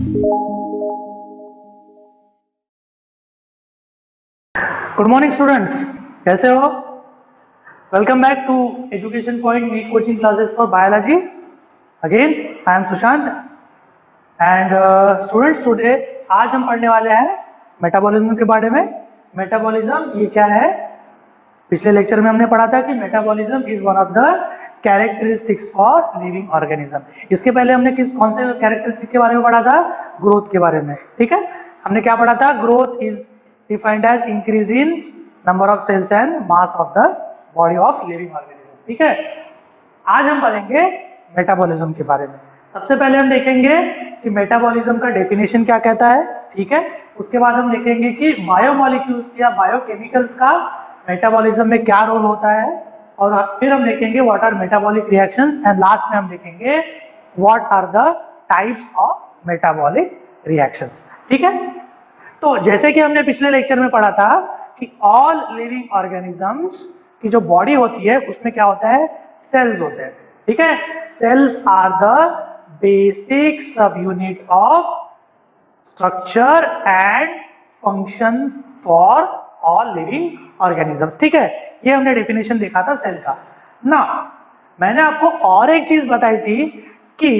Good morning students, कैसे हो? Welcome back to education point NEET coaching classes for biology. Again I am Sushant and students, today आज हम पढ़ने वाले हैं मेटाबॉलिज्म के बारे में। मेटाबॉलिज्म ये क्या है? पिछले लेक्चर में हमने पढ़ा था कि metabolism is one of the characteristics for living organism. इसके पहले हमने कौन से कैरेक्टरिस्टिक के बारे में पढ़ा था? ग्रोथ के बारे में। ठीक है, हमने क्या पढ़ा था? Growth is defined as increase in number of cells and mass of the body of living organism. ठीक है, आज हम पढ़ेंगे मेटाबॉलिज्म के बारे में। सबसे पहले हम देखेंगे कि मेटाबॉलिज्म का डेफिनेशन क्या कहता है। ठीक है, उसके बाद हम देखेंगे कि बायोमोलिक्यूल्स या बायोकेमिकल्स का मेटाबॉलिज्म में क्या रोल होता है, और फिर हम देखेंगे what are metabolic reactions, and last में हम देखेंगे what are the types of metabolic reactions. ठीक है, तो जैसे कि हमने पिछले लेक्चर में पढ़ा था कि ऑल लिविंग ऑर्गेनिजम्स की जो बॉडी होती है उसमें क्या होता है? सेल्स होते हैं। ठीक है, cells are the basic sub unit of structure and function for all living organisms. ठीक है, ये हमने डेफिनेशन देखा था सेल का ना। मैंने आपको और एक चीज बताई थी कि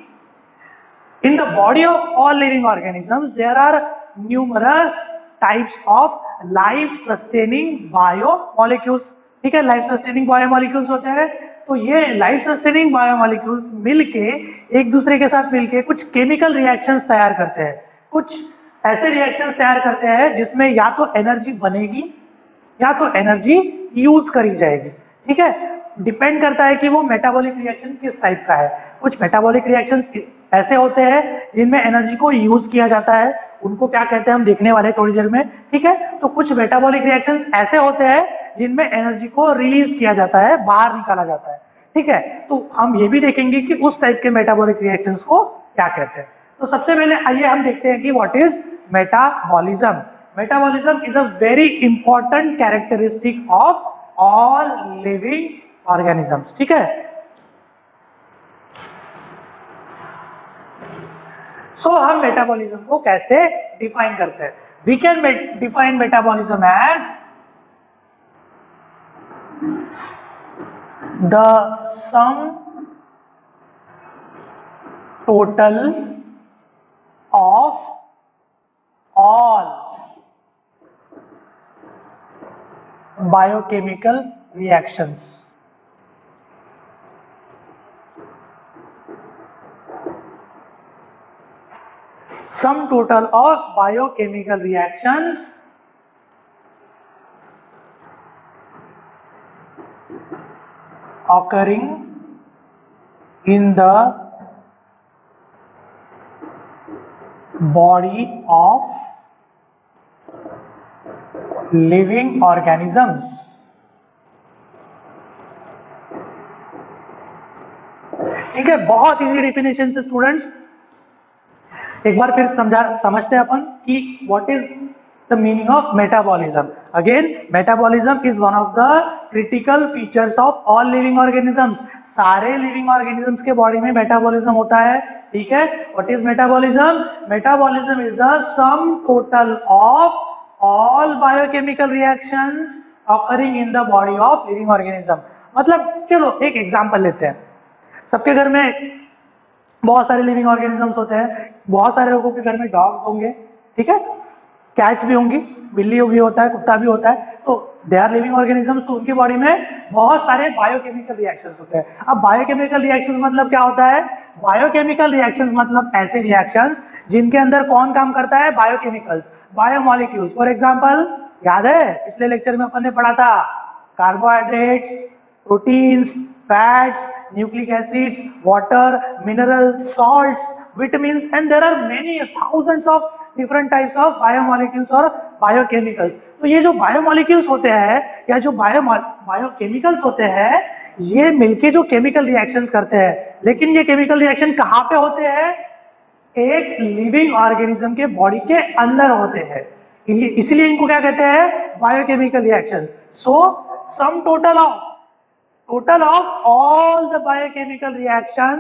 in the body of all living organisms there are numerous types of life sustaining biomolecules। ठीक है, लाइफ सस्टेनिंग बायोमोलिक्यूल्स होते हैं। तो ये लाइफ सस्टेनिंग बायोमोलिक्यूल्स मिलके एक दूसरे के साथ मिलके कुछ केमिकल रिएक्शंस तैयार करते हैं, कुछ ऐसे रिएक्शंस तैयार करते हैं जिसमें या तो एनर्जी बनेगी या तो एनर्जी यूज करी जाएगी। ठीक है, डिपेंड करता है कि वो मेटाबॉलिक रिएक्शन किस टाइप का है। कुछ मेटाबॉलिक रिएक्शन ऐसे होते हैं जिनमें एनर्जी को यूज किया जाता है, उनको क्या कहते हैं हम देखने वाले थोड़ी देर में। ठीक है, तो कुछ मेटाबॉलिक रिएक्शंस ऐसे होते हैं जिनमें एनर्जी को रिलीज किया जाता है, बाहर निकाला जाता है। ठीक है, तो हम ये भी देखेंगे कि उस टाइप के मेटाबॉलिक रिएक्शंस को क्या कहते हैं। तो सबसे पहले आइए हम देखते हैं कि what is metabolism. Metabolism is a very important characteristic of all living organisms. ठीक है, सो हम मेटाबॉलिज्म को कैसे डिफाइन करते हैं? We can define metabolism as the sum total of all biochemical reactions. Sum total of biochemical reactions occurring in the body of living organisms। ठीक है, बहुत इजी डेफिनेशन से स्टूडेंट्स। एक बार फिर समझते हैं अपन कि what is the meaning of metabolism. Again, metabolism is one of the critical features of all living organisms. सारे लिविंग ऑर्गेनिजम्स के बॉडी में मेटाबॉलिज्म होता है। ठीक है, what is metabolism? Metabolism is the sum total of all biochemical reactions occurring in the body of living organism. मतलब चलो एक एग्जांपल लेते हैं। सबके घर में बहुत सारे लिविंग ऑर्गेनिजम्स होते हैं, बहुत सारे लोगों के घर में डॉग्स होंगे। ठीक है, कैट्स भी होंगी, बिल्ली भी होता है, कुत्ता भी होता है। तो दे आर लिविंग ऑर्गेनिजम्स, तो उनकी बॉडी में बहुत सारे बायोकेमिकल रिएक्शंस होते हैं। अब बायोकेमिकल रिएक्शंस मतलब क्या होता है? बायोकेमिकल रिएक्शंस मतलब ऐसे रिएक्शंस जिनके अंदर कौन काम करता है? Biochemicals, biomolecules. फॉर एग्जाम्पल, याद है पिछले लेक्चर में अपन ने पढ़ा था carbohydrates, proteins, fats, nucleic acids, water, minerals, salts, vitamins, and there are many thousands of different types of biomolecules और biochemicals। तो ये जो बायोमोलिक्यूल्स होते हैं या जो बायोकेमिकल्स होते हैं, ये मिलके जो केमिकल रिएक्शंस करते हैं। लेकिन ये केमिकल रिएक्शन कहाँ पे होते हैं? एक लिविंग ऑर्गेनिज्म के बॉडी के अंदर होते हैं, इसलिए इनको क्या कहते हैं? Biochemical reactions. So sum total of all the biochemical reactions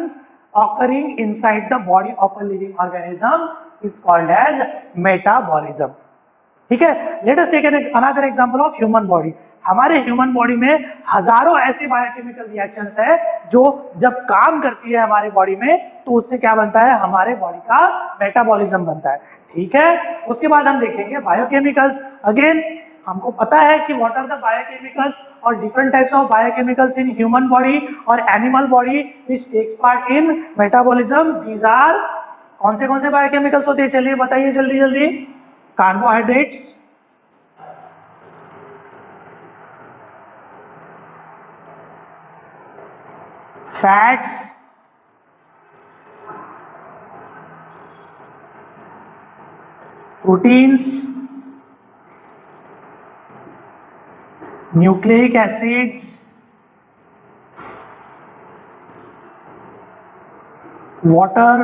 occurring inside the body of a living organism is called as metabolism. ठीक है, let us take another example of human body. हमारे ह्यूमन बॉडी में हजारों ऐसे biochemical reactions है जो जब काम करती है हमारे बॉडी में तो उससे क्या बनता है, हमारे बॉडी का मेटाबॉलिज्म बनता है. ठीक है, उसके बाद हम देखेंगे बायोकेमिकल्स. अगेन हमको पता है कि व्हाट आर द बायोकेमिकल्स और different types of biochemicals in human body और animal body which takes part in metabolism. These are कौन से बायोकेमिकल्स होते हैं, चलिए बताइए जल्दी जल्दी. Carbohydrates, fats, proteins, nucleic acids, water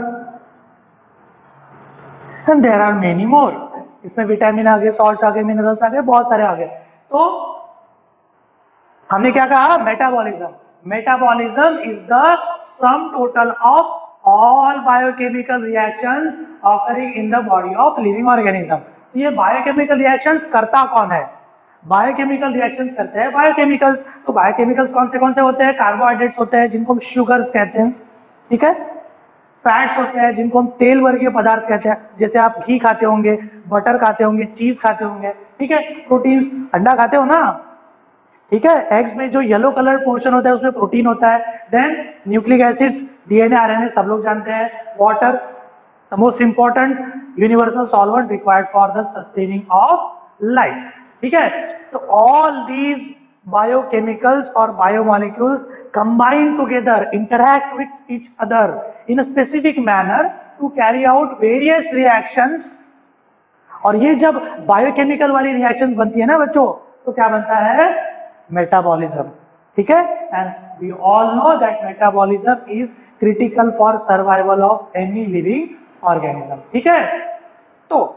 and there are many more. इसमें विटामिन आ गए, सॉल्ट्स आ गए, मिनरल्स आ गए, बहुत सारे आ गए. तो हमने क्या कहा, metabolism. Metabolism is the sum total of all biochemical reactions occurring in the body of living organism. ये बायोकेमिकल रिएक्शंस करता कौन है, बायोकेमिकल रिएक्शंस करते हैं बायोकेमिकल्स. तो बायोकेमिकल्स कौन से होते हैं, कार्बोहाइड्रेट्स होते हैं जिनको हम शुगर्स कहते हैं. ठीक है, फैट्स होते हैं जिनको हम तेल वर्गीय पदार्थ कहते हैं, जैसे आप घी खाते होंगे, बटर खाते होंगे, चीज खाते होंगे. ठीक है, प्रोटीन्स, अंडा खाते हो ना. ठीक है, एग्स में जो येलो कलर पोर्शन होता है उसमें प्रोटीन होता है. Then nucleic acids, DNA, RNA सब लोग जानते हैं. Water, the most important universal solvent required for the sustaining of life. ठीक है, तो all these biochemicals or biomolecules combine together, interact with each other in a specific manner to carry out various reactions. और ये जब biochemical वाली reactions बनती है ना बच्चों, तो क्या बनता है, मेटाबॉलिज्म. ठीक है, and we all know that metabolism is critical for survival of any living organism. ठीक है, तो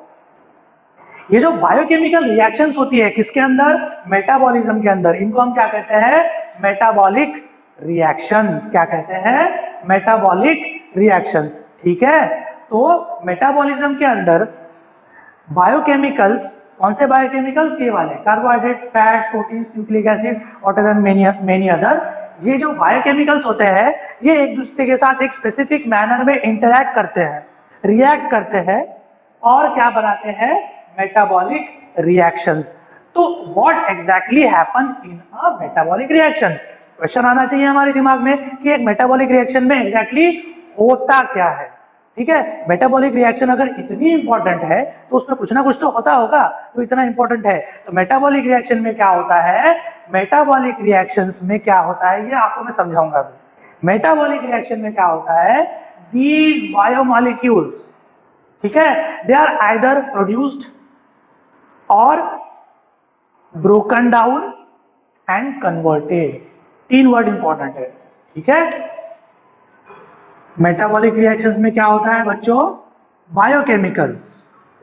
ये जो बायोकेमिकल रिएक्शंस होती है किसके अंदर, मेटाबॉलिज्म के अंदर, इनको हम क्या कहते हैं, मेटाबॉलिक रिएक्शंस. क्या कहते हैं, मेटाबॉलिक रिएक्शंस. ठीक है, तो मेटाबॉलिज्म के अंदर बायोकेमिकल्स, कौन से बायोकेमिकल्स, ये वाले carbohydrate, fats, proteins, nucleic acid, water and many other. ये जो बायोकेमिकल्स होते हैं ये एक दूसरे के साथ एक स्पेसिफिक मैनर में इंटरैक्ट करते हैं, रिएक्ट करते हैं और क्या बनाते हैं, मेटाबॉलिक रिएक्शंस. तो what exactly happen in a metabolic reaction. Question आना चाहिए हमारे दिमाग में कि एक मेटाबॉलिक रिएक्शन में एग्जैक्टली होता क्या है. ठीक है, मेटाबॉलिक रिएक्शन अगर इतनी इंपॉर्टेंट है तो उसमें कुछ ना कुछ तो होता होगा, तो इतना इंपॉर्टेंट है. तो मेटाबॉलिक रिएक्शन में क्या होता है, मेटाबॉलिक रिएक्शंस में क्या होता है ये आपको मैं समझाऊंगा. मेटाबॉलिक रिएक्शन में क्या होता है, दीज बायोमॉलिक्यूल्स, ठीक है, they are either produced or broken down and converted. 3 word important है. ठीक है, मेटाबॉलिक रिएक्शंस में क्या होता है बच्चों, बायोकेमिकल्स.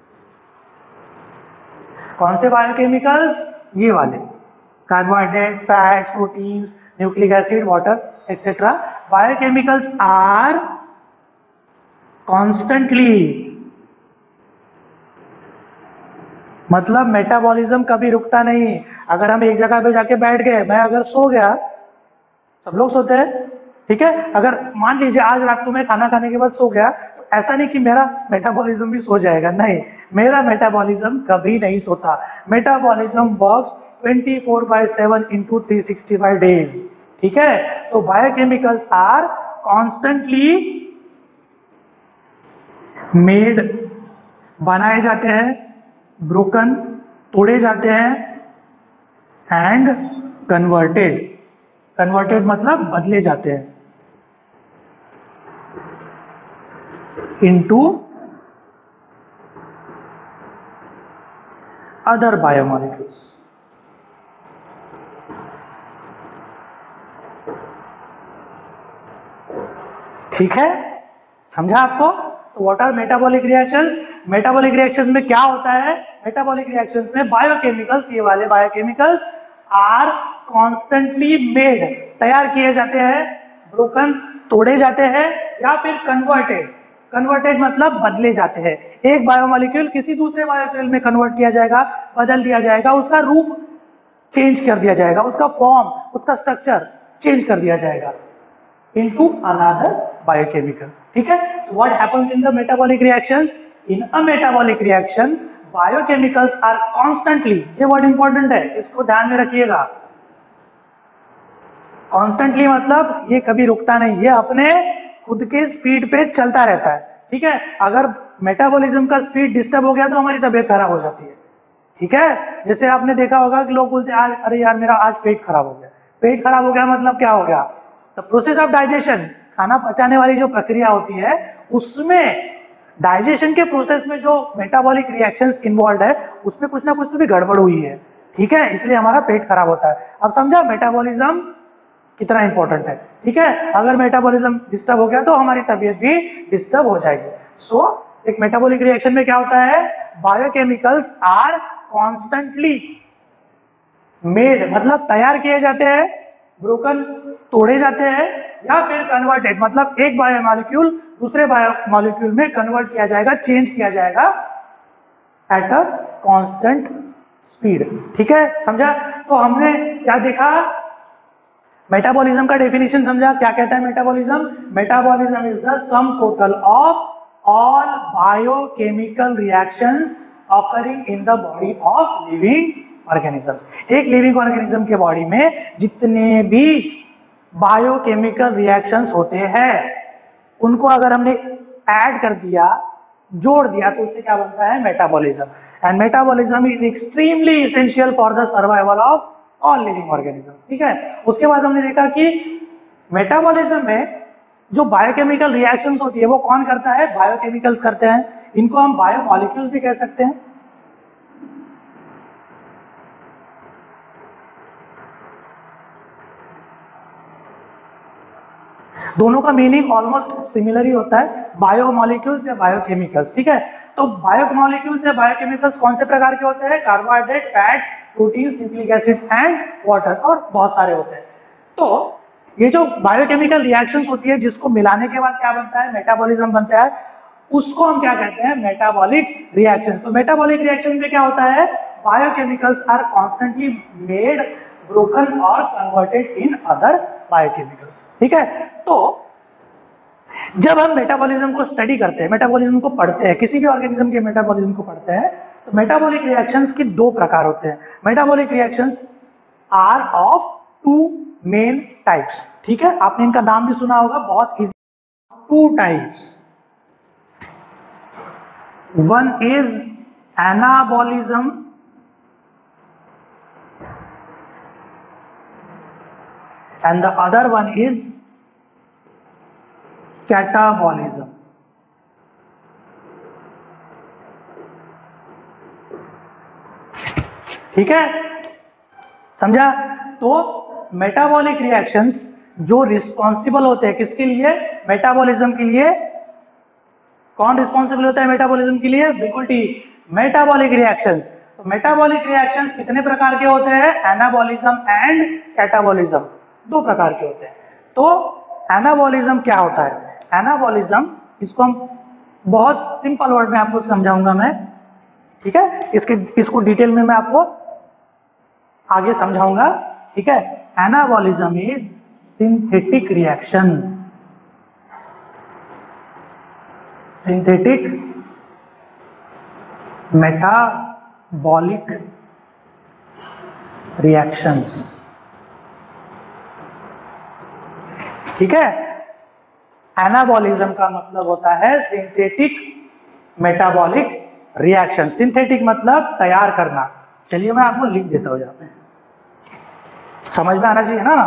कौन से बायोकेमिकल्स, ये वाले, carbohydrate, fats, proteins, nucleic acid, water etcetera. Biochemicals are constantly, मतलब मेटाबॉलिज्म कभी रुकता नहीं. अगर हम एक जगह पे जाके बैठ गए, मैं अगर सो गया, सब लोग सोते हैं. ठीक है, अगर मान लीजिए आज रात को मैं खाना खाने के बाद सो गया, तो ऐसा नहीं कि मेरा मेटाबॉलिज्म भी सो जाएगा. नहीं, मेरा मेटाबॉलिज्म कभी नहीं सोता. Metabolism works 24/7 into 365 days. ठीक है, तो बायोकेमिकल्स आर कॉन्स्टेंटली मेड, बनाए जाते हैं, ब्रोकन, तोड़े जाते हैं, एंड कन्वर्टेड. कन्वर्टेड मतलब बदले जाते हैं इनटू अदर बायोमॉलिक्यूल्स. ठीक है, समझा आपको. तो what are metabolic reactions. Metabolic reactions में क्या होता है, मेटाबॉलिक रिएक्शंस में बायोकेमिकल्स, ये वाले बायोकेमिकल्स आर कॉन्स्टेंटली मेड, तैयार किए जाते हैं, ब्रोकन तोड़े जाते हैं या फिर कन्वर्टेड। कन्वर्टेड मतलब बदले जाते हैं। एक बायोमोलिक्यूल किसी दूसरे बायोमोलिक्यूल में कन्वर्ट किया जाएगा, बदल दिया जाएगा, उसका रूप चेंज कर दिया जाएगा, उसका फॉर्म, उसका स्ट्रक्चर चेंज कर दिया जाएगा into another biochemical. ठीक है? So what happens in the metabolic reactions? In a metabolic reaction, biochemicals are constantly, ये वर्ड इंपॉर्टेंट है, इसको ध्यान में रखिएगा। कॉन्स्टेंटली मतलब ये कभी रुकता नहीं, ये अपने खुद के स्पीड पे चलता रहता है। ठीक है? अगर मेटाबॉलिज्म का स्पीड डिस्टर्ब हो गया तो हमारी तबीयत खराब हो जाती है। ठीक है? जैसे आपने देखा होगा कि लोग बोलते हैं आज, अरे यार मेरा आज पेट खराब हो गया। पेट खराब हो गया मतलब क्या हो गया? द प्रोसेस ऑफ डाइजेशन, खाना पचाने वाली जो प्रक्रिया होती है उसमें, डाइजेशन के प्रोसेस में जो मेटाबॉलिक रिएक्शंस इन्वॉल्व है उसमें कुछ ना कुछ तो भी गड़बड़ हुई है। ठीक है? इसलिए हमारा पेट खराब होता है। अब समझा मेटाबॉलिज्म कितना इंपॉर्टेंट है। ठीक है? अगर मेटाबॉलिज्म डिस्टर्ब हो गया तो हमारी तबीयत भी डिस्टर्ब हो जाएगी। सो एक मेटाबॉलिक रिएक्शन में क्या होता है? बायोकेमिकल्स आर कॉन्स्टेंटली मेड मतलब तैयार किए जाते हैं, ब्रोकन तोड़े जाते हैं, या फिर कन्वर्टेड मतलब एक बायोमोलिक्यूल दूसरे बायोमोलिक्यूल में कन्वर्ट किया जाएगा, चेंज किया जाएगा एट अ कांस्टेंट स्पीड। ठीक है? समझा? तो हमने क्या देखा? मेटाबॉलिज्म का डेफिनेशन समझा। क्या कहता है metabolism? Metabolism is the sum total of all biochemical reactions occurring in the body of living organism. एक लिविंग ऑर्गेनिज्म के बॉडी में जितने भी बायोकेमिकल रिएक्शंस होते हैं उनको अगर हमने ऐड कर दिया, जोड़ दिया, तो उससे क्या बनता है? Metabolism. And metabolism is extremely essential for the survival of all living organism. ठीक है? उसके बाद हमने देखा कि मेटाबॉलिज्म में जो बायोकेमिकल रिएक्शंस होती है वो कौन करता है? बायोकेमिकल्स करते हैं। इनको हम बायोमॉलिक्यूल्स भी कह सकते हैं। दोनों का मीनिंग ऑलमोस्ट सिमिलर ही होता है, बायोमॉलिक्यूल्स या बायोकेमिकल्स। ठीक है? तो बायोमॉलिक्यूल्स या बायोकेमिकल्स कौन से प्रकार के होते हैं? Carbohydrate, fats, proteins, nucleic acids and water, और बहुत सारे होते हैं। तो ये जो बायोकेमिकल रिएक्शंस होती है जिसको मिलाने के बाद क्या बनता है? मेटाबॉलिज्म बनता है। उसको हम क्या कहते हैं? Metabolic reactions. तो मेटाबॉलिक रिएक्शन में क्या होता है? Biochemicals are constantly made, broken और कन्वर्टेड इन अदर बायोकेमिकल्स। ठीक है? तो जब हम मेटाबॉलिज्म को स्टडी करते हैं, मेटाबॉलिज्म को पढ़ते हैं, किसी भी ऑर्गेनिज्म के मेटाबॉलिज्म को पढ़ते हैं, तो मेटाबॉलिक रिएक्शंस के दो प्रकार होते हैं। Metabolic reactions are of two main types. ठीक है? आपने इनका नाम भी सुना होगा, बहुत easy. Two types, one is anabolism and the other one is catabolism. ठीक है? समझा? तो मेटाबॉलिक रिएक्शंस जो रिस्पॉन्सिबल होते हैं किसके लिए? मेटाबॉलिज्म के लिए। कौन रिस्पॉन्सिबल होता है मेटाबॉलिज्म के लिए? बिल्कुल ठीक, मेटाबॉलिक रिएक्शंस। तो मेटाबॉलिक रिएक्शंस कितने प्रकार के होते हैं? एनाबॉलिज्म एंड कैटाबॉलिज्म, दो प्रकार के होते हैं। तो एनाबॉलिज्म क्या होता है? एनाबॉलिज्म, इसको हम बहुत सिंपल वर्ड में आपको समझाऊंगा मैं। ठीक है? इसको डिटेल में मैं आपको आगे समझाऊंगा। ठीक है? Anabolism is synthetic reaction, synthetic metabolic reactions. ठीक है? एनाबॉलिज्म का मतलब होता है सिंथेटिक मेटाबॉलिक रिएक्शन। सिंथेटिक मतलब तैयार करना। चलिए मैं आपको लिख देता हूं, यहाँ पे समझ में आना चाहिए ना।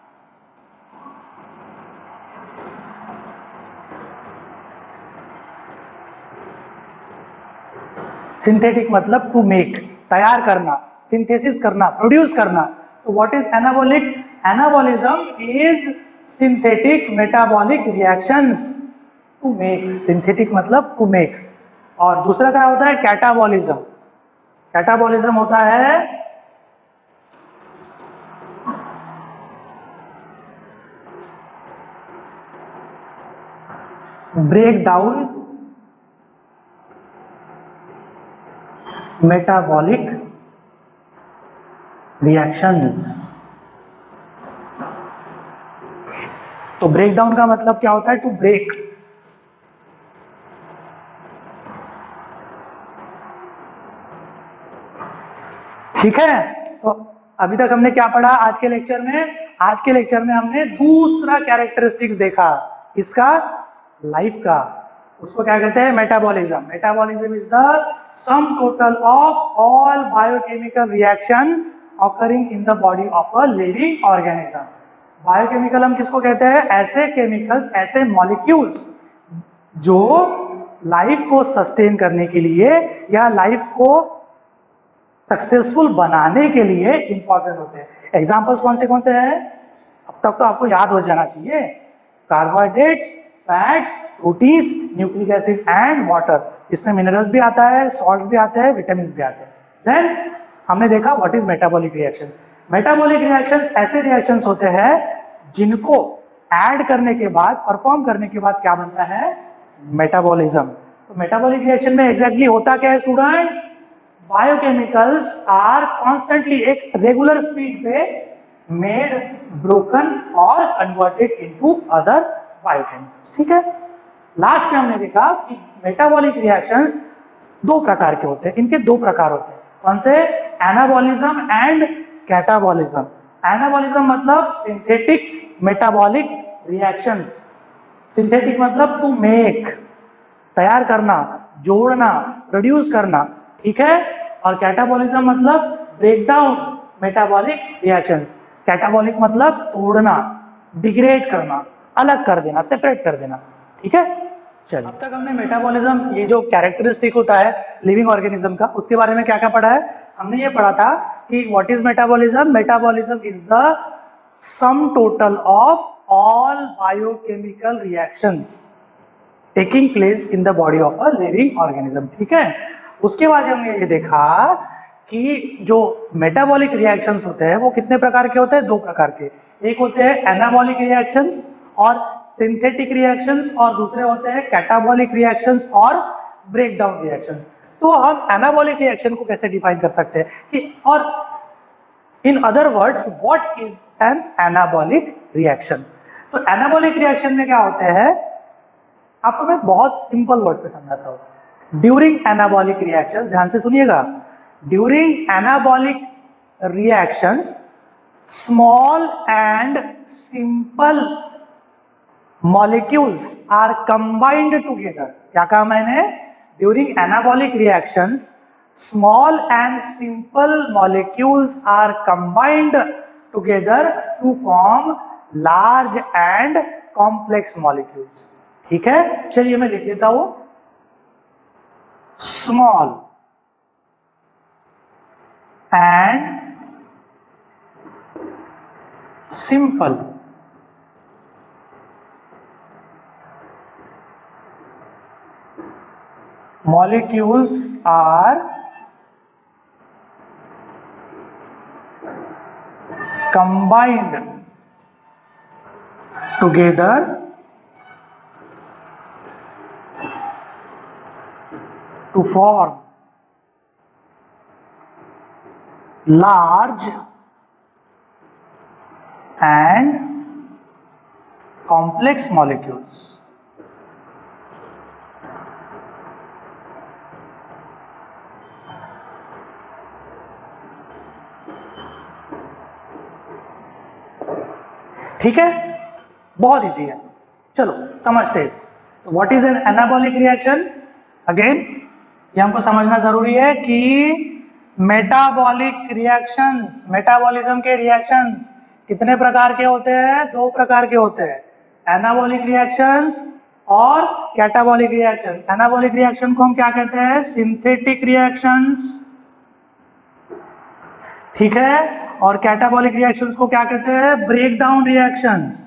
सिंथेटिक मतलब टू मेक, तैयार करना, सिंथेसिस करना, प्रोड्यूस करना। तो what is anabolic? Anabolism is synthetic metabolic reactions to make. Synthetic मतलब टू मेक। और दूसरा क्या होता है? कैटाबॉलिज्म। कैटाबॉलिज्म होता है ब्रेक डाउन मेटाबॉलिक रिएक्शंस। तो ब्रेक डाउन का मतलब क्या होता है? To break. ठीक है, तो अभी तक हमने क्या पढ़ा आज के लेक्चर में? आज के लेक्चर में हमने दूसरा कैरेक्टरिस्टिक्स देखा, इसका, लाइफ का। उसको क्या कहते हैं? Metabolism. Metabolism is the sum total of all biochemical reaction occurring in the body of a living organism. Biochemical हम किसको कहते हैं? ऐसे केमिकल्स, ऐसे मॉलिक्यूल्स जो लाइफ को सस्टेन करने के लिए या लाइफ को सक्सेसफुल बनाने के लिए इंपॉर्टेंट होते हैं। एग्जांपल्स कौन से हैं? अब तक तो आपको याद हो जाना चाहिए। Carbohydrates, fats, proteins, nucleic acid and water. इसमें मिनरल्स भी आता है, सॉल्ट्स भी आते हैं, विटामिन भी आते हैं। देन हमने देखा what is metabolic reaction. Metabolic reactions ऐसे रिएक्शंस होते हैं जिनको ऐड करने के बाद, परफॉर्म करने के बाद क्या बनता है? मेटाबॉलिज्म। तो मेटाबॉलिक रिएक्शन में एग्जैक्टली होता क्या है स्टूडेंट्स? बायोकेमिकल्स आर कॉन्स्टेंटली, एक रेगुलर स्पीड पे मेड, ब्रोकन और कन्वर्टेड इनटू अदर बायोकेमिकल्स। ठीक है, लास्ट में हमने देखा कि मेटाबॉलिक रिएक्शंस दो प्रकार के होते हैं। इनके दो प्रकार होते हैं। कौन से? Anabolism and catabolism. एनाबॉलिज्म मतलब सिंथेटिक मेटाबॉलिक रिएक्शंस। सिंथेटिक मतलब टू मेक, तैयार करना, जोड़ना, प्रोड्यूस करना। ठीक है, और कैटाबॉलिज्म मतलब ब्रेकडाउन मेटाबॉलिक रिएक्शंस। कैटाबॉलिक मतलब तोड़ना, डिग्रेड करना, अलग कर देना, सेपरेट कर देना। ठीक है, चलिए। अब तक हमने मेटाबॉलिज्म, ये जो कैरेक्टरिस्टिक होता है लिविंग ऑर्गेनिज्म का, उसके बारे में क्या क्या पढ़ा है? हमने ये पढ़ा था कि what is metabolism. Metabolism is the sum total of all biochemical reactions taking place in the body of a living organism. ठीक है, उसके बाद हमने ये देखा कि जो मेटाबॉलिक रिएक्शंस होते हैं वो कितने प्रकार के होते हैं? दो प्रकार के। एक होते हैं एनाबॉलिक रिएक्शंस और सिंथेटिक रिएक्शंस, और दूसरे होते हैं कैटाबॉलिक रिएक्शंस और ब्रेकडाउन रिएक्शंस। तो हम एनाबॉलिक रिएक्शन को कैसे डिफाइन कर सकते हैं कि, और in other words what is an anabolic reaction? तो एनाबॉलिक रिएक्शन में क्या होते हैं, आपको मैं बहुत सिंपल वर्ड पे समझाता हूं। ड्यूरिंग एनाबॉलिक रिएक्शंस, ध्यान से सुनिएगा, during anabolic reactions small and simple molecules are combined together। क्या कहा मैंने? During anabolic reactions, small and simple molecules are combined together to form large and complex molecules। ठीक है, चलिए मैं लिख देता हूं। Small and simple molecules are combined together to form large and complex molecules। ठीक है, बहुत इजी है, चलो समझते हैं। तो what is an anabolic reaction? Again ये हमको समझना जरूरी है कि मेटाबॉलिक रिएक्शंस, मेटाबॉलिज्म के रिएक्शंस कितने प्रकार के होते हैं? दो प्रकार के होते हैं, एनाबॉलिक रिएक्शंस और कैटाबॉलिक रिएक्शन। एनाबॉलिक रिएक्शन को हम क्या कहते हैं? Synthetic reactions. ठीक है, और कैटाबॉलिक रिएक्शंस को क्या कहते हैं? Breakdown reactions.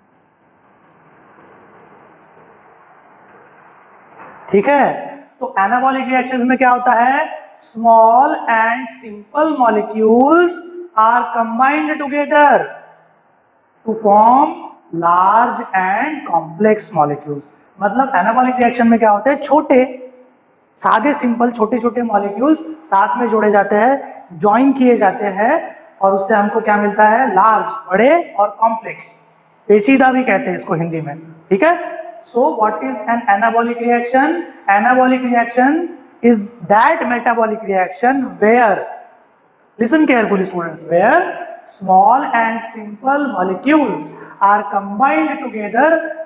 ठीक है, तो एनाबॉलिक रिएक्शंस में क्या होता है? Small and simple molecules are combined together to form large and complex molecules. मतलब एनाबॉलिक रिएक्शन में क्या होते हैं, छोटे सादे सिंपल छोटे छोटे मॉलिक्यूल्स साथ में जोड़े जाते हैं, ज्वाइन किए जाते हैं, और उससे हमको क्या मिलता है, लार्ज, बड़े और कॉम्प्लेक्स, पेचीदा भी कहते हैं इसको हिंदी में, ठीक है। So what is an anabolic reaction? Anabolic reaction is that metabolic reaction where, listen carefully students, where small and simple molecules are combined together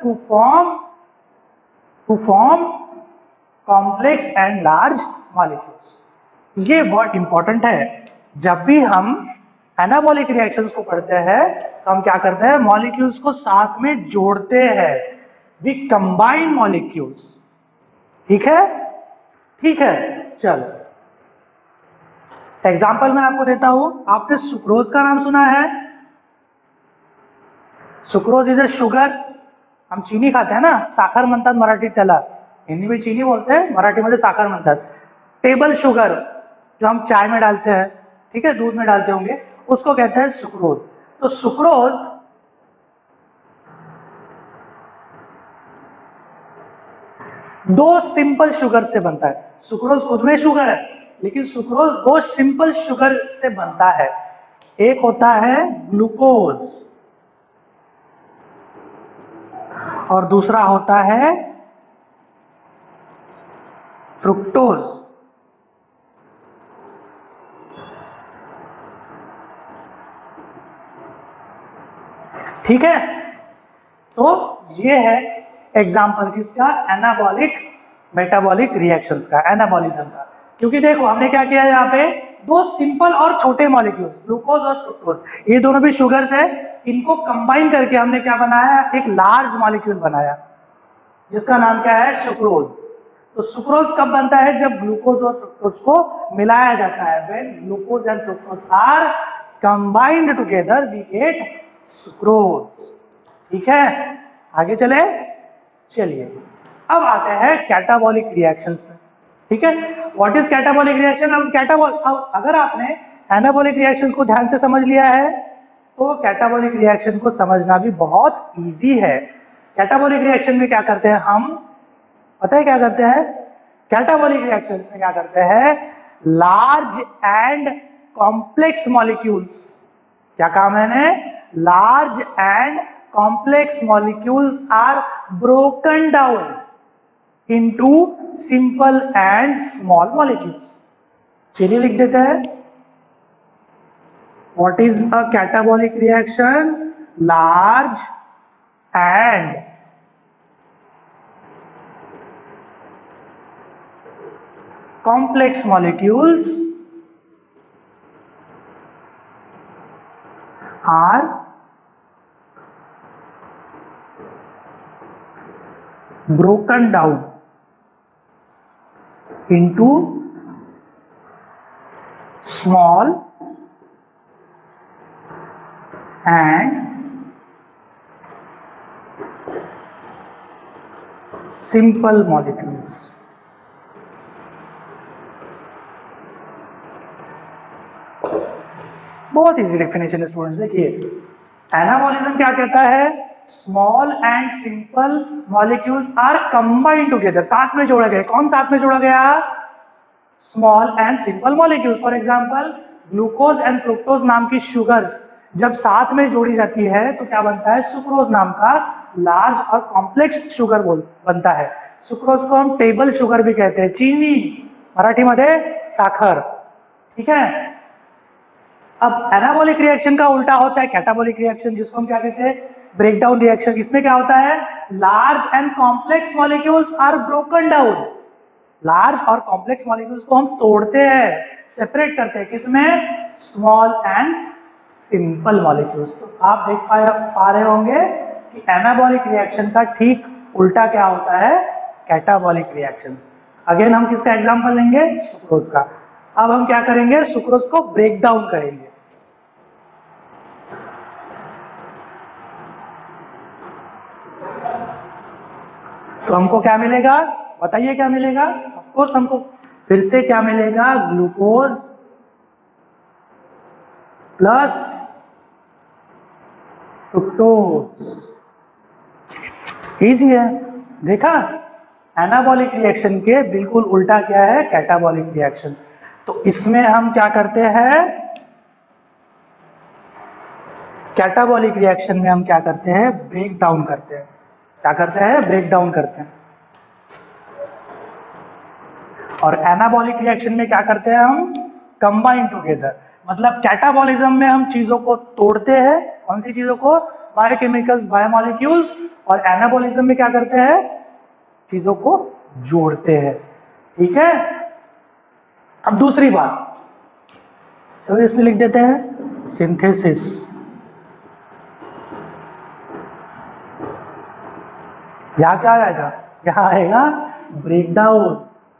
to form complex and large molecules. ये बहुत इंपॉर्टेंट है। जब भी हम anabolic reactions को पढ़ते हैं तो हम क्या करते हैं, मॉलिक्यूल्स को साथ में जोड़ते हैं, वी कंबाइन मॉलिक्यूल्स, ठीक है, ठीक है। चलो एग्जाम्पल मैं आपको देता हूं, आपने सुक्रोज का नाम सुना है? सुक्रोज इज ए शुगर, हम चीनी खाते हैं ना, साखर म्हणतात मराठीत त्याला, हिंदी में चीनी बोलते हैं, मराठी में साखर म्हणतात। टेबल शुगर जो हम चाय में डालते हैं, ठीक है, दूध में डालते होंगे, उसको कहते हैं सुक्रोज। तो सुक्रोज दो सिंपल शुगर से बनता है। सुक्रोज खुद में शुगर है, लेकिन सुक्रोज दो सिंपल शुगर से बनता है। एक होता है ग्लूकोज और दूसरा होता है फ्रुक्टोज, ठीक है। तो ये है एग्जाम्पल किसका, एनाबॉलिक मेटाबॉलिक रिएक्शंस का, एनाबॉलिज्म का। क्योंकि देखो हमने क्या किया यहाँ पे, दो सिंपल और छोटे मॉलिक्यूल्स, ग्लूकोज और फ्रुक्टोज, ये दोनों भी शुगर्स है, इनको कंबाइन करके हमने क्या बनाया, एक लार्ज मॉलिक्यूल बनाया जिसका नाम क्या है, सुक्रोज। तो सुक्रोज कब बनता है, जब ग्लूकोज और फ्रुक्टोज को मिलाया जाता है, when glucose and fructose are combined together we get sucrose, ठीक है। आगे चले, चलिए अब आते हैं कैटाबॉलिक रिएक्शंस में, ठीक है। What is catabolic reaction? अब अगर आपने एनाबॉलिक रिएक्शंस को ध्यान से समझ लिया है तो कैटाबॉलिक रिएक्शन को समझना भी बहुत इजी है। कैटाबॉलिक रिएक्शन में क्या करते हैं हम, पता है क्या करते हैं? कैटाबॉलिक रिएक्शन में क्या करते हैं, लार्ज एंड कॉम्प्लेक्स मॉलिक्यूल्स, क्या काम है ने, large and complex molecules are broken down into simple and small molecules. चलिए लिख देते हैं, what is a catabolic reaction? Large and complex molecules are broken down into small and simple molecules। बहुत easy definition है students, देखिए anabolism क्या कहता है, small and simple molecules are combined together, साथ में जोड़ा गया। कौन साथ में जोड़ा गया? Small and simple molecules. For example glucose and fructose नाम की शुगर्स जब साथ में जोड़ी जाती है तो क्या बनता है, सुक्रोज नाम का लार्ज और कॉम्प्लेक्स शुगर बनता है। सुक्रोज को हम टेबल शुगर भी कहते हैं, चीनी मराठी मध्ये साखर, ठीक है। अब एनाबॉलिक रिएक्शन का उल्टा होता है कैटाबॉलिक रिएक्शन, जिसको हम क्या कहते हैं, ब्रेकडाउन रिएक्शन। इसमें क्या होता है, large and complex molecules are broken down, large और कॉम्प्लेक्स मॉलिक्यूल्स को हम तोड़ते हैं, सेपरेट करते हैं, किसमें, स्मॉल एंड सिंपल मॉलिक्यूल्स। तो आप देख पा रहे होंगे कि एनाबॉलिक रिएक्शन का ठीक उल्टा क्या होता है, कैटाबॉलिक रिएक्शन। अगेन हम किसका एग्जांपल लेंगे, सुक्रोज का। अब हम क्या करेंगे, सुक्रोज को ब्रेक डाउन करेंगे। तो हमको क्या मिलेगा, बताइए क्या मिलेगा? ऑफ कोर्स हमको फिर से क्या मिलेगा, ग्लूकोज प्लस फ्रुक्टोज। इजी है, देखा, एनाबॉलिक रिएक्शन के बिल्कुल उल्टा क्या है, कैटाबॉलिक रिएक्शन। तो इसमें हम क्या करते हैं, कैटाबॉलिक रिएक्शन में हम क्या करते हैं, ब्रेक डाउन करते हैं। क्या करते हैं, ब्रेक डाउन करते हैं। और एनाबॉलिक रिएक्शन में क्या करते हैं, हम कंबाइन टुगेदर। मतलब कैटाबॉलिज्म में हम चीजों को तोड़ते हैं, कौन सी चीजों को, बायोकेमिकल्स, बायोमोलिक्यूल्स। और एनाबॉलिज्म में क्या करते हैं, चीजों को जोड़ते हैं। ठीक है। अब दूसरी बात, चलो इसमें लिख देते हैं सिंथेसिस। यहां क्या आएगा, यहां आएगा ब्रेकडाउन।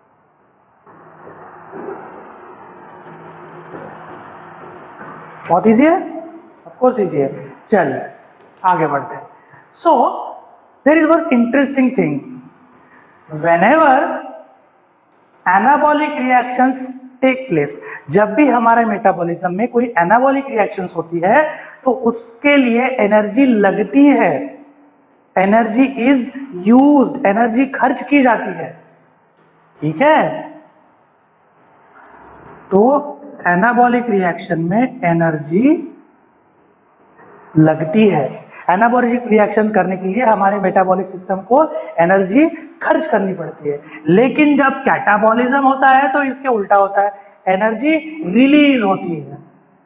बहुत इजी है, ऑफकोर्स इजी है। चलिए आगे बढ़ते हैं। So there is one interesting thing, whenever anabolic reactions take place, जब भी हमारे मेटाबॉलिज्म में कोई एनाबॉलिक रिएक्शंस होती है तो उसके लिए एनर्जी लगती है, एनर्जी इज यूज्ड, एनर्जी खर्च की जाती है। ठीक है। तो एनाबॉलिक रिएक्शन में एनर्जी लगती है। एनाबॉलिक रिएक्शन करने के लिए हमारे मेटाबॉलिक सिस्टम को एनर्जी खर्च करनी पड़ती है। लेकिन जब कैटाबॉलिज्म होता है तो इसके उल्टा होता है, एनर्जी रिलीज होती है।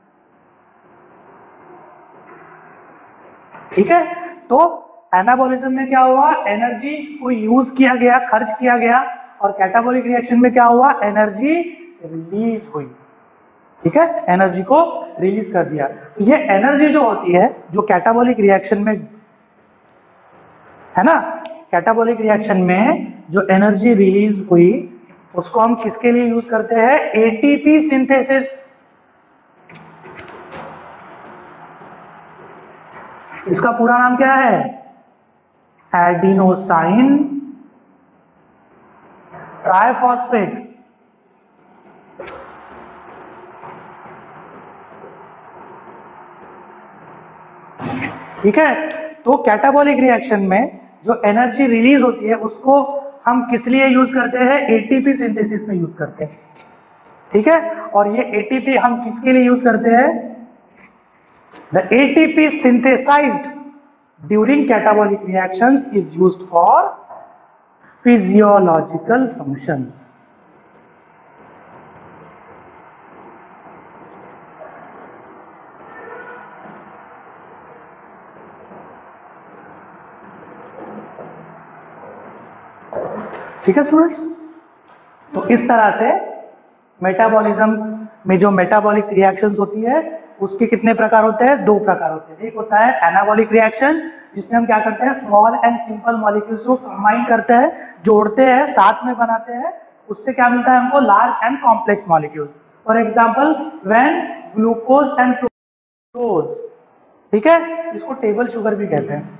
ठीक है। तो एनाबॉलिज्म में क्या हुआ, एनर्जी को यूज किया गया, खर्च किया गया। और कैटाबॉलिक रिएक्शन में क्या हुआ, एनर्जी रिलीज हुई। ठीक है, एनर्जी को रिलीज कर दिया। तो ये एनर्जी जो होती है, जो कैटाबॉलिक रिएक्शन में है ना, कैटाबॉलिक रिएक्शन में जो एनर्जी रिलीज हुई उसको हम किसके लिए यूज करते हैं, एटीपी सिंथेसिस। इसका पूरा नाम क्या है, एडिनोसाइन ट्राइफॉस्फेट। ठीक है। तो कैटाबॉलिक रिएक्शन में जो एनर्जी रिलीज होती है उसको हम किस लिए यूज करते हैं, एटीपी सिंथेसिस में यूज करते हैं। ठीक है। और ये एटीपी हम किसके लिए यूज करते हैं, the ATP synthesized during catabolic reactions is used for physiological functions. ठीक है स्टूडेंट्स। तो इस तरह से मेटाबॉलिज्म में जो मेटाबॉलिक रिएक्शंस होती है उसके कितने प्रकार होते हैं, दो प्रकार होते हैं। एक होता है एनाबॉलिक रिएक्शन, जिसमें हम क्या करते हैं, स्मॉल एंड सिंपल मॉलिक्यूल्स को कंबाइन करते हैं, जोड़ते हैं, साथ में बनाते हैं। उससे क्या मिलता है हमको, large and complex molecules. For example when glucose and fructose. ठीक है, इसको टेबल शुगर भी कहते हैं।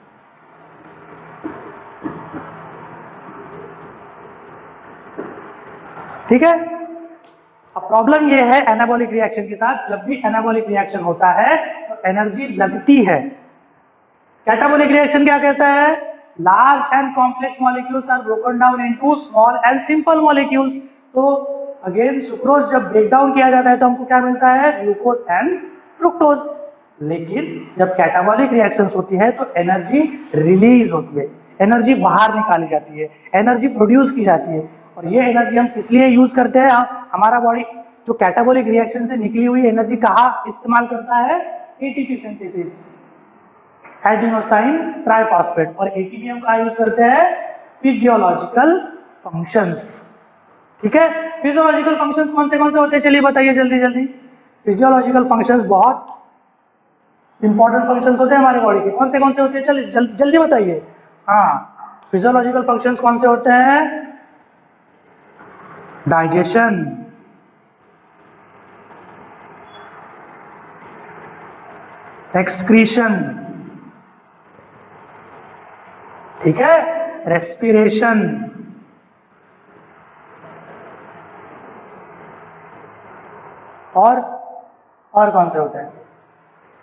ठीक है। अब प्रॉब्लम ये है एनाबॉलिक रिएक्शन के साथ, जब भी एनाबॉलिक रिएक्शन होता है तो एनर्जी लगती है। कैटाबॉलिक रिएक्शन क्या कहता है, large and complex molecules are broken down into small and simple molecules. तो अगेन सुक्रोज जब ब्रेक डाउन किया जाता है तो हमको क्या मिलता है, ग्लूकोज एंड फ्रुक्टोज। लेकिन जब कैटाबॉलिक रिएक्शंस होती है तो एनर्जी रिलीज होती है, एनर्जी बाहर निकाली जाती है, एनर्जी प्रोड्यूस की जाती है। और ये एनर्जी हम किस लिए यूज करते हैं, हमारा बॉडी जो कैटाबॉलिक रिएक्शन से निकली हुई एनर्जी कहाँ इस्तेमाल करता है, एटीपी सिंथेसिस, एडिनोसाइन ट्राइफॉस्फेट। और एटीपी हम कहाँ यूज करते हैं, फिजियोलॉजिकल फंक्शंस। ठीक है। फिजियोलॉजिकल फंक्शंस कौन से होते हैं, चलिए बताइए जल्दी जल्दी। फिजियोलॉजिकल फंक्शंस बहुत इंपॉर्टेंट फंक्शंस होते हैं हमारे बॉडी के, कौन से होते हैं, चलिए जल्दी बताइए। हाँ, फिजियोलॉजिकल फंक्शंस कौन से होते हैं, डाइजेशन, एक्सक्रीशन, ठीक है, रेस्पिरेशन, और कौन से होते हैं,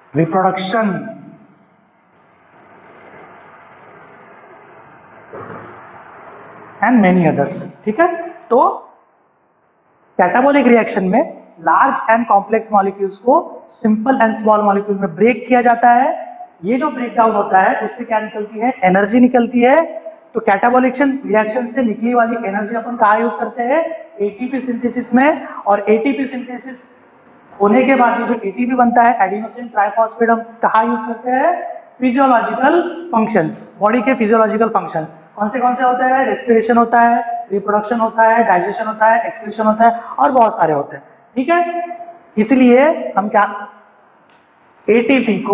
रिप्रोडक्शन। And many others. ठीक है, तो कैटाबॉलिक रिएक्शन में लार्ज एंड कॉम्प्लेक्स मॉलिक्यूल्स को सिंपल एंड स्मॉल मॉलिक्यूल में ब्रेक किया जाता है। ये जो ब्रेकडाउन होता है उससे क्या निकलती है, एनर्जी निकलती है। तो कैटाबॉलिक रिएक्शन से निकली वाली एनर्जी अपन कहाँ यूज करते हैं, एटीपी सिंथेसिस में। और एटीपी सिंथेसिस होने के बाद जो एटीपी बनता है एडिनोसिन ट्राइफॉस्फेट, हम कहाँ यूज करते हैं, फिजियोलॉजिकल फंक्शंस, बॉडी के फिजियोलॉजिकल फंक्शंस कौन से होते हैं, रेस्पिरेशन होता है, रिप्रोडक्शन होता है, डाइजेशन होता है, एक्सक्रीशन होता है और बहुत सारे होते हैं। ठीक है, इसलिए हम क्या एटीपी को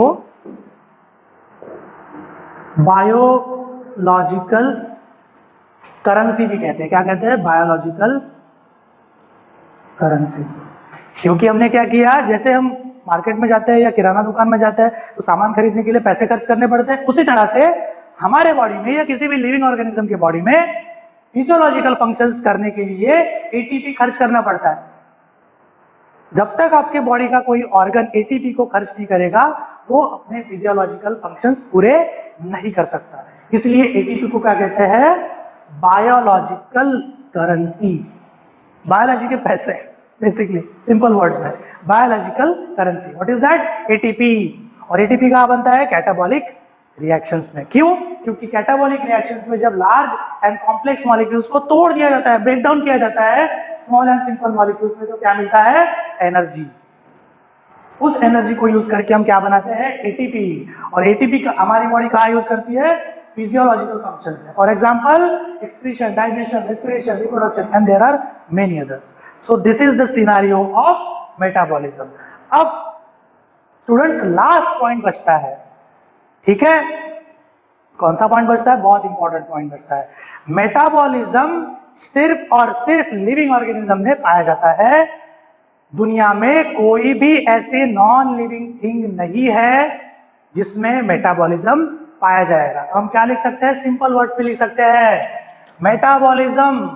बायोलॉजिकल करेंसी भी कहते हैं। क्या कहते हैं, बायोलॉजिकल करेंसी। क्योंकि हमने क्या किया, जैसे हम मार्केट में जाते हैं या किराना दुकान में जाते हैं तो सामान खरीदने के लिए पैसे खर्च करने पड़ते हैं, उसी तरह से हमारे बॉडी में या किसी भी लिविंग ऑर्गेनिज्म के बॉडी में फिजियोलॉजिकल फंक्शंस करने के लिए एटीपी खर्च करना पड़ता है। जब तक आपके बॉडी का कोई ऑर्गन एटीपी को खर्च नहीं करेगा वो अपने फिजियोलॉजिकल फंक्शंस पूरे नहीं कर सकता। इसलिए एटीपी को क्या कहते हैं, बायोलॉजिकल करेंसी, बायोलॉजी के पैसे, बेसिकली सिंपल वर्ड्स में biological currency. What is that, ATP. और एटीपी कहाँ बनता है, कैटाबॉलिक रिएक्शंस में। क्यों, क्योंकि कैटाबॉलिक रिएक्शंस में जब लार्ज एंड कॉम्प्लेक्स मॉलिक्यूल्स को तोड़ दिया जाता है, ब्रेक डाउन किया जाता है स्मॉल एंड सिंपल मॉलिक्यूल्स में, तो क्या मिलता है, एनर्जी। उस एनर्जी को यूज करके हम क्या बनाते हैं, एटीपी। और एटीपी का हमारी बॉडी कहाँ यूज करती है, फिजियोलॉजिकल फंक्शन है। For example excretion, digestion, respiration, reproduction and there are many others. So this is the scenario of metabolism. अब स्टूडेंट्स लास्ट पॉइंट बचता है। ठीक है, कौन सा पॉइंट बचता है, बहुत इंपॉर्टेंट पॉइंट बचता है। मेटाबॉलिज्म सिर्फ और सिर्फ लिविंग ऑर्गेनिज्म में पाया जाता है। दुनिया में कोई भी ऐसे नॉन लिविंग थिंग नहीं है जिसमें मेटाबॉलिज्म पाया जाएगा। तो हम क्या लिख सकते हैं, सिंपल वर्ड पे लिख सकते हैं, metabolism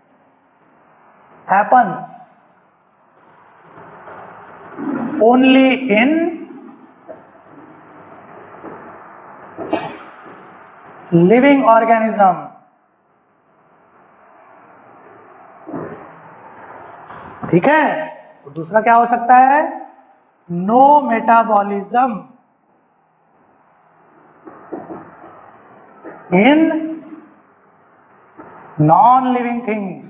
happens only in living organism. ठीक है, तो दूसरा क्या हो सकता है, no metabolism in non living things.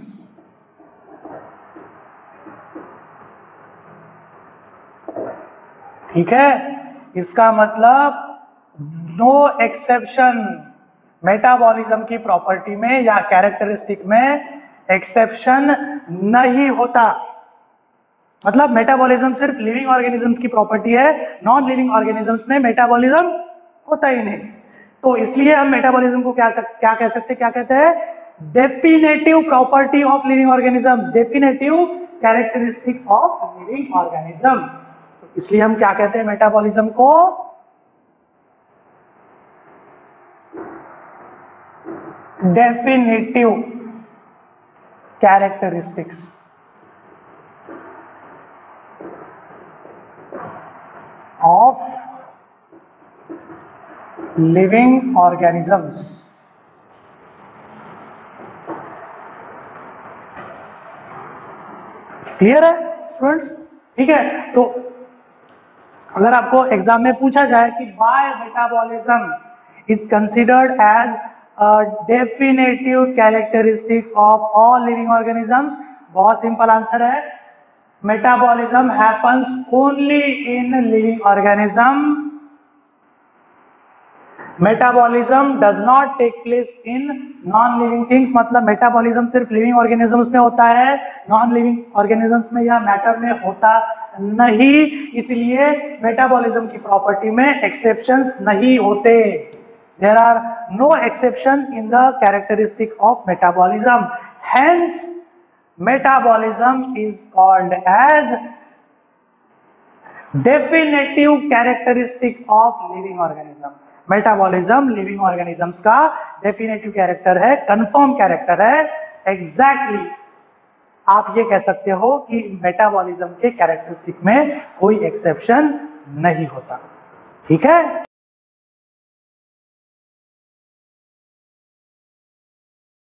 ठीक है, इसका मतलब नो एक्सेप्शन, मेटाबॉलिज्म की प्रॉपर्टी में या कैरेक्टरिस्टिक में एक्सेप्शन नहीं होता। मतलब मेटाबॉलिज्म सिर्फ लिविंग ऑर्गेनिजम्स की प्रॉपर्टी है, नॉन लिविंग ऑर्गेनिजम्स में मेटाबॉलिज्म होता ही नहीं। तो इसलिए हम मेटाबॉलिज्म को क्या कह सकते हैं, क्या कहते हैं, definitive property of living organism, definitive characteristic of living organism. तो इसलिए हम क्या कहते हैं मेटाबॉलिज्म को, definitive characteristics of living organisms. Clear है स्टूडेंट्स? ठीक है, तो अगर आपको एग्जाम में पूछा जाए कि why metabolism is considered as a definitive characteristic of all living organisms, बहुत सिंपल आंसर है, metabolism happens only in living organism. Metabolism does not take place in non living things. मतलब मेटाबॉलिज्म सिर्फ living organisms में होता है, non living organisms में या matter में होता नहीं। इसलिए मेटाबॉलिज्म की प्रॉपर्टी में एक्सेप्शंस नहीं होते। There are no exception in the characteristic of metabolism, hence metabolism is called as definitive characteristic of living organism. Metabolism living organisms का डेफिनेटिव कैरेक्टर है, कंफर्म कैरेक्टर है। एग्जैक्टली आप ये कह सकते हो कि मेटाबॉलिज्म के कैरेक्टरिस्टिक में कोई एक्सेप्शन नहीं होता। ठीक है।